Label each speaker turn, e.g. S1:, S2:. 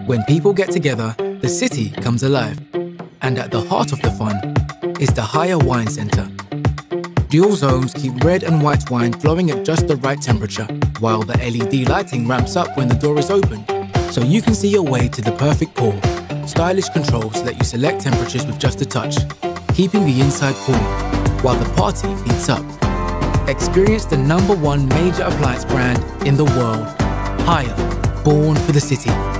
S1: When people get together, the city comes alive. And at the heart of the fun is the Higher Wine Centre. Dual zones keep red and white wine flowing at just the right temperature, while the LED lighting ramps up when the door is open, so you can see your way to the perfect pour. Stylish controls let you select temperatures with just a touch, keeping the inside cool, while the party heats up. Experience the #1 major appliance brand in the world. Higher, born for the city.